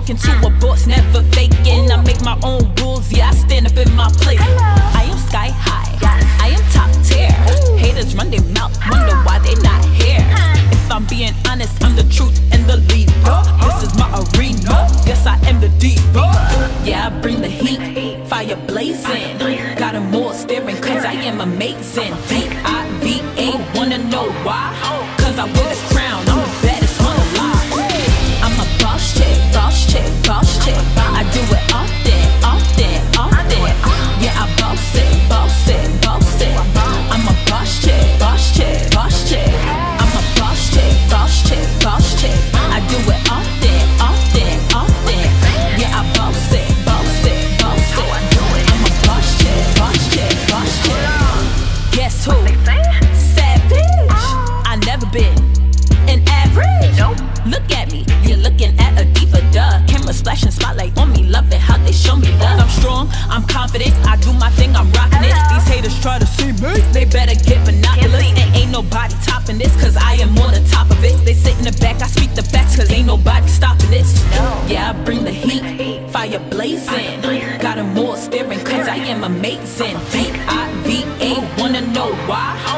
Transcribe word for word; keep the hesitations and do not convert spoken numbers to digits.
talking to a boss, never faking. I make my own rules, yeah, I stand up in my place. I am sky high, I am top tier. Haters run their mouth, wonder why they not here. If I'm being honest, I'm the truth and the leader. This is my arena, yes, I am the diva. Yeah, I bring the heat, fire blazing. Got 'em all staring cause I am amazing. D I V A, wanna know why? Cause I wear the crown, I'm the baddest one alive. I'm a boss chick, boss chick, boss chick. I do it often, often, often. Yeah, I boss it, boss it, boss it. I'm a boss chick, boss chick, boss chick. I'm a boss chick, boss chick, boss chick. I do it often, often, often. Yeah, I boss it, boss it, boss it. I'm a boss chick, boss chick, boss chick. Guess who? Savage. I never been an average. Nope. Look at me, you're looking at a diva, duh. Camera splashing spotlight on me, love it how they show me love. I'm strong, I'm confident, I do my thing, I'm rocking it. These haters try to see me, they better get binoculars. And ain't nobody topping this, cause I am on the top of it. They sit in the back, I speak the facts, cause ain't nobody stopping this. Yeah, I bring the heat, fire blazing. Got 'em all staring, cause I am amazing. D I V A, wanna know why?